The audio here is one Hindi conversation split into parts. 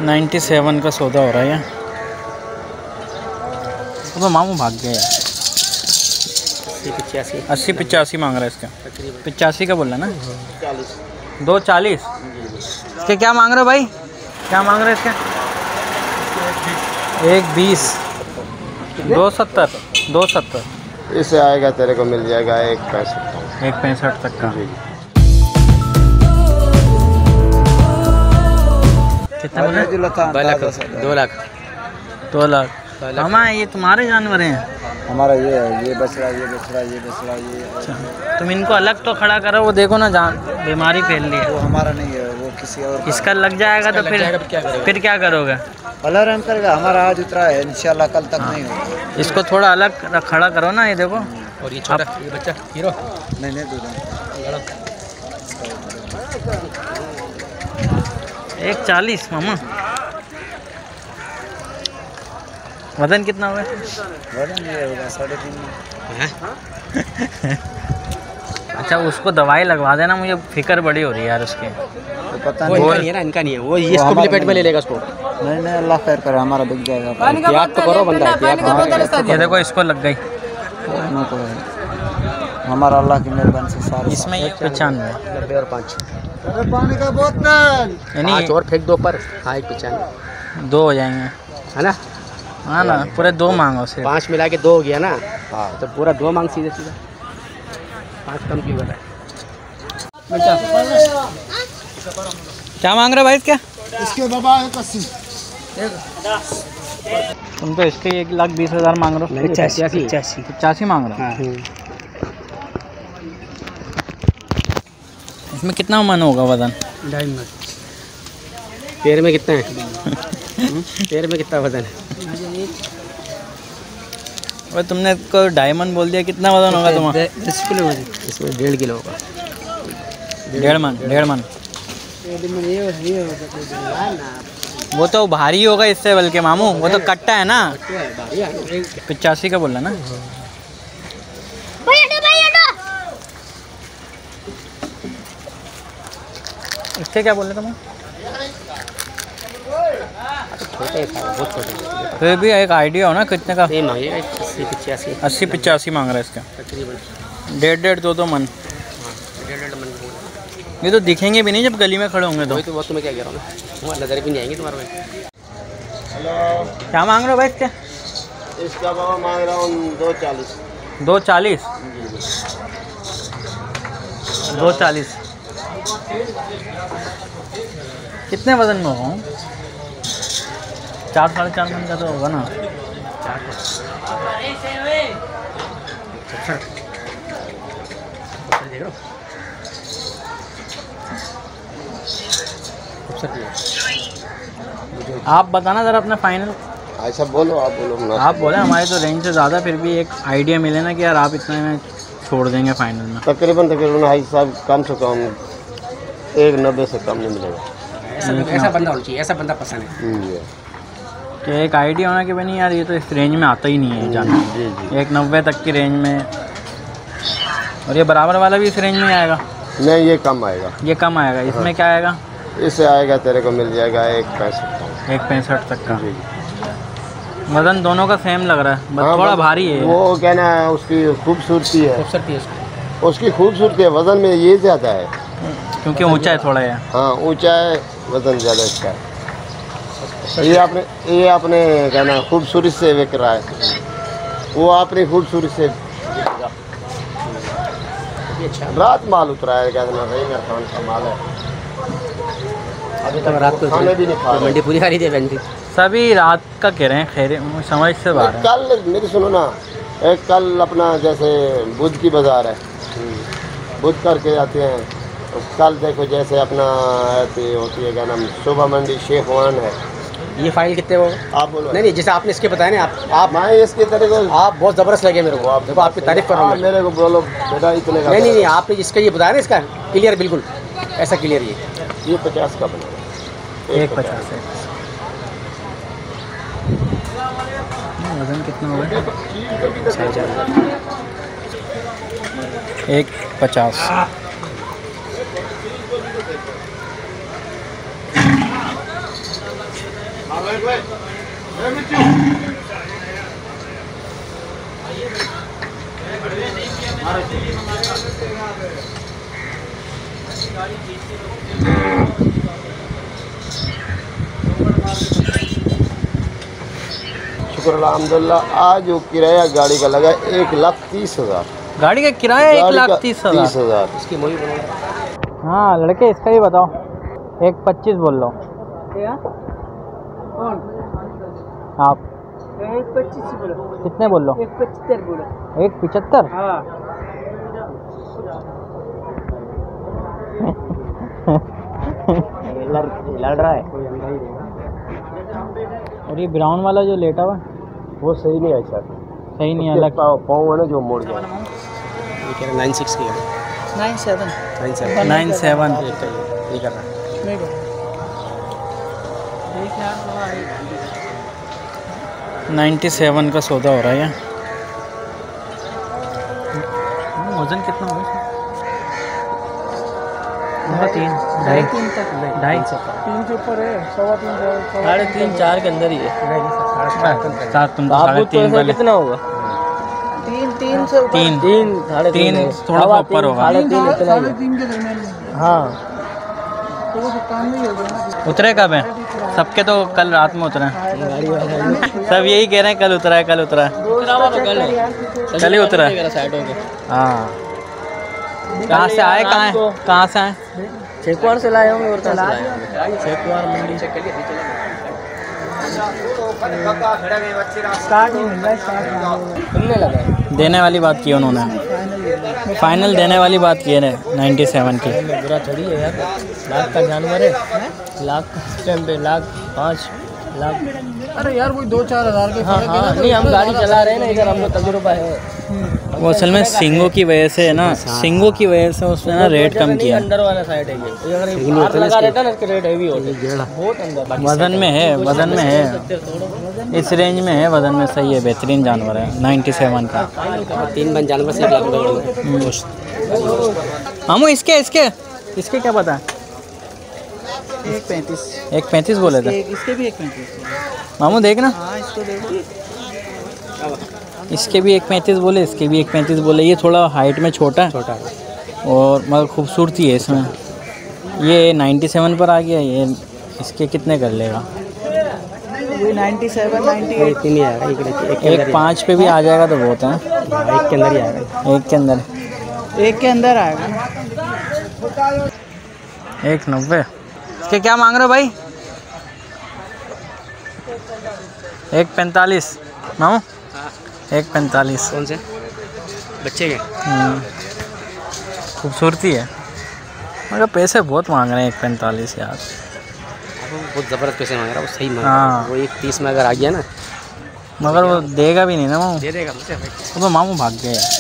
97 का सौदा हो रहा है। तो मामू भाग गया यार। 80-85 मांग रहा है इसका। 85 का बोल रहा है ना। 240। इसके क्या मांग रहे हो भाई? क्या मांग रहे हो इसके? 120। 270। इससे आएगा तेरे को मिल जाएगा 165। 165 तक का। कितना बोले? 2 लाख। मामा ये तुम्हारे जानवर हैं? हमारा ये बछड़ा ये। अच्छा, तुम इनको अलग तो खड़ा करो, वो देखो ना जान बीमारी फैल रही है। वो हमारा नहीं है, वो किसी और। इसका लग जाएगा तो फिर क्या करोगे? अल्लाह रहम करेगा। हमारा आज उतरा है, इंशाल्लाह कल तक नहीं होगा। इसको थोड़ा अलग खड़ा करो ना, ये देखो। और ये छोटा ये बच्चा हीरो नहीं दूध 140 मामा। वजन कितना होगा? वजन ये होगा 3.5। अच्छा, उसको दवाई लगवा देना, मुझे फिक्र बड़ी हो रही है यार उसकी। तो पता वो नहीं इनका नहीं है ना, इनका नहीं है वो, ये इसको पेट में ले लेगा उसको। नहीं अल्लाह खैर करे, हमारा बिक जाएगा। याद तो करो बंदा, ये देखो इसको लग गई। हमारा अल्लाह की मेहरबानी से सारे। इसमें 95 90 और 5 पानी का बोतल यानी और फेंक दो पर। हाँ 95 2 हो जाएंगे, है ना। हाँ ना, पूरे 2 मांगो सिर्फ। 5 मिला के 2 हो गया ना। हाँ तो पूरा 2 मांग सीधे 5 कम की बता। क्या मांग रहे हो भाई? क्या इसके बाबा 80। तुम तो इसके 1,20,000 मांग रहे हो। 85 मांग रहे हो। इसमें कितना मन होगा वजन? 2.5 मन। पैर में कितना है? पैर में कितना वजन है? और तुमने को डायमंड बोल दिया, कितना वजन होगा तुम्हारा? 10 किलो वजन। इसमें 1.5 किलो होगा। 1.5 मन। वो तो भारी होगा इससे बल्कि मामू, वो तो कट्टा है ना। 85 का बोल रहा ना। इसके क्या बोल रहे तुम? बहुत छोटे। फिर भी एक आइडिया हो ना कितने का? 80-85 मांग रहा है इसका। तकरीबन 1.5-2 मन। 1.5 मन। ये तो दिखेंगे भी नहीं जब गली में खड़े होंगे तो। वो तुम्हें क्या कह रहा हूँ मैं, नजर भी नहीं आएंगे तुम्हारे में। क्या मांग रहे हो भाई इसके? इसका बाबा मांग रहा हूँ 240। 240। कितने वजन में होगा? 4-4.5 मन का तो होगा ना। 4 आप बताना ज़रा अपना फाइनल। ऐसा बोलो, आप बोलो। आप बोले हमारे तो रेंज से ज़्यादा, फिर भी एक आइडिया मिले ना कि यार आप इतने में छोड़ देंगे फाइनल में। तकरीबन भाई साहब कम से कम 1.90 से कम नहीं मिलेगा। ऐसा बंदा होना चाहिए, ऐसा बंदा पसंद है। कि एक आइडिया होना कि भाई नहीं यार ये तो इस रेंज में आता ही नहीं है जाना। 1.90 तक की रेंज में। और ये बराबर वाला भी इस रेंज में आएगा? नहीं, ये कम आएगा। ये कम आएगा। इसमें क्या आएगा? इससे आएगा तेरे को मिल जाएगा 165 तक का। वजन दोनों का सेम लग रहा है, बस थोड़ा भारी है। वो क्या ना, उसकी खूबसूरती है। उसकी खूबसूरती है, वजन में ये ज़्यादा है क्योंकि ऊंचा है थोड़ा है। हाँ ऊंचा है, वजन ज़्यादा इसका है। ये आपने क्या ना खूबसूरती से बिक रहा है, वो अपनी खूबसूरती से रात माल उतरा है। क्या ना रही खान का माल है। अभी तक रात को खाने भी नहीं खा रहे। मंडी पूरी खा रही थी बहन। सभी रात का कह रहे हैं, खैर समझ से बाहर है। कल मेरी सुनो ना, एक कल अपना जैसे बुध की बाज़ार है, बुध करके आते हैं। कल देखो जैसे अपना होती है क्या नाम, सुबह मंडी शेखवान है। ये फाइल कितने वो आप बोलो। नहीं जैसे आपने इसके बताया ना, आप मैं इसके तरह को आप बहुत ज़बरदस्त लगे मेरे को। आप देखो आपकी तारीफ कर रहा हूँ। मेरे को बोलो बेटा इतने का। नहीं आपने जिसका ये बताया ना, इसका क्लियर, बिल्कुल ऐसा क्लियर। ये 50 का बना 150 है। वजन कितना होगा? 150। शुक्र अल्हम्दुलिल्लाह। आज वो किराया गाड़ी का लगा 1,30,000। गाड़ी का किराया 1,30,000। 30,000। इसकी मूवी बनाओ। हाँ लड़के इसका ही बताओ। 1,25 बोल लो कौन? आप। 1,25 बोलो। कितने बोल लो? 1,75 बोलो। 1,75। हाँ लड़ रहा है। और ये ब्राउन वाला जो लेटा हुआ वो सही नहीं है सर। सही नहीं है, अलग। पाँव है ना जो मोड़ गया। ये कह रहे 9.6 की है। 9,7 9,7। ये कर रहा है। नहीं कर। देख यार थोड़ा 97 का सौदा हो रहा है। वजन कितना होगा? 3 ढाई 3 तक। 2.5 3 से ऊपर है। 3.25 3.5 4 के अंदर ही है। सात तुम तो आप 3.5 तो वाले। कितना होगा? 3 से ऊपर। 3 3 थोड़ा सा ऊपर होगा। 3.5 इतना ही है। 3 के दरमियान में। हाँ तो वो काम नहीं होगा ना। उतरे कब है? सबके तो कल रात में उतरे हैं। गाड़ी वाला सब यही कह रहे हैं कल उतरा है, कल उतरा है। कल ही उतरा है। साइड हो गया। हाँ कहाँ से आए? कहाँ से आए? चेकवार से लाए होंगे और कहाँ से लाए होंगे? चेकवार मंडी। स्टार्ट नहीं मिल रहा है। स्टार्ट खुलने लगा है। देने वाली बात की उन्होंने, फाइनल देने वाली बात की है 97 की। बुरा थोड़ी है यार। लाख का जानवर है। लाख का टाइम पे 1,05,000 लाख। अरे यार वही 2-4 हज़ार के हाँ हाँ नहीं हम गाड़ी चला रहे हैं ना इधर, हमको तजुर्बा है। वो असल में सिंगों की वजह से है ना, सिंगों की वजह से उसने ना रेट कम किया। अंदर वाला साइड है ये। अगर हाथ लगा रहता ना इसके रेट हैवी होते। बहुत अंदर। वजन में है, वजन में है, इस रेंज में है, वजन में सही है, बेहतरीन जानवर है 97 का। 3 बन जानवर से 1 लाख रुपए। मामू इसके इसके इसके क्या पता है? 1.35। 1.35 बोले थे इसके भी 1.35। मामू, देखना हाँ इसको देखो। इसके भी 1.35 बोले, इसके भी 1.35 बोले। ये थोड़ा हाइट में छोटा है और मगर खूबसूरती है इसमें। ये 97 पर आ गया। ये इसके कितने कर लेगा? ये 97, 98। इतनी नहीं आएगा। एक 1.5 पे भी आ जाएगा तो बहुत है। एक के अंदर ही आएगा। एक के अंदर 1 के अंदर आएगा। 1.90। इसके क्या मांग रहे हो भाई? 1.45 मामू, 1.45। कौन से बच्चे के? खूबसूरती है मगर पैसे बहुत मांग रहे हैं। 1.45 यार, बहुत ज़बरदस्त पैसे मांग रहा है वो। सही मांग रहा हाँ। है वो। 1.30 में अगर आ गया ना मगर वो देगा भी नहीं ना मामू। दे देगा मुझे। वो तो मामू भाग गया यार।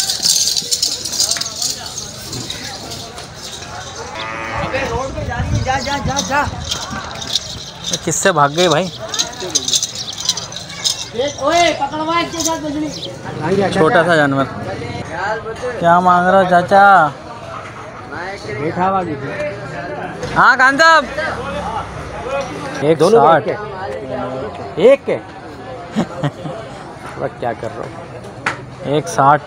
जा। किससे भाग गए भाई? ओए पकड़वा इसके साथ बजनी। छोटा सा जानवर। क्या मांग रहे हो चाचा? हाँ खान साहब, 160। एक के क्या कर रहा हूँ? 160।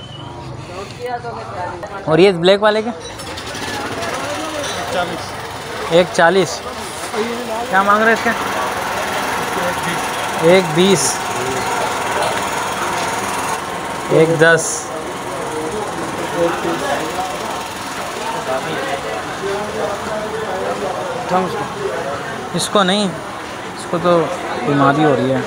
और ये ब्लैक वाले के 140। क्या मांग रहे हैं इसके? 120। 110। इसको नहीं, इसको तो बीमारी हो रही है।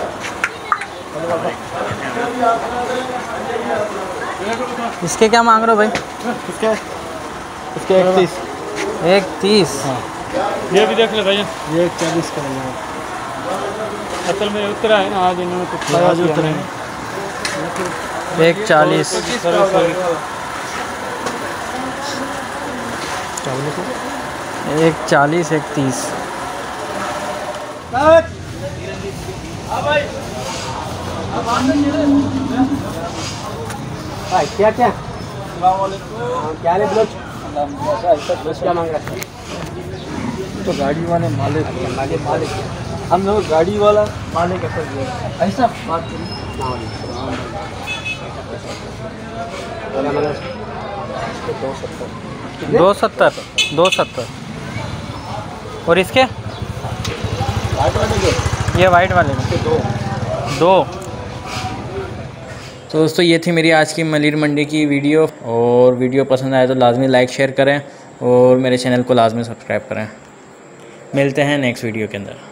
इसके क्या मांग रहे हो भाई? इसके 31। 130। ये भी देख ले भैया। ये 140 का है। असल में उतरा है ना आज इन्होंने कुछ आज उतरे हैं। 140। 140, 130। क्या क्या क्या ले ब्लोच क्या मांग रहा है? तो गाड़ी वाले मालिक हम लोग गाड़ी वाला मालिक ऐसा बात करें। 270। और इसके? ये वाइट वाले में 2। तो दोस्तों ये थी मेरी आज की मलिर मंडी की वीडियो, और वीडियो पसंद आए तो लाजमी लाइक शेयर करें और मेरे चैनल को लाजमी सब्सक्राइब करें। मिलते हैं नेक्स्ट वीडियो के अंदर।